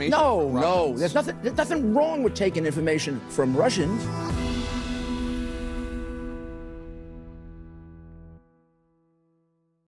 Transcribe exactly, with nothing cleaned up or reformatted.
information No, from no. Russians? There's nothing, there's nothing wrong with taking information from Russians.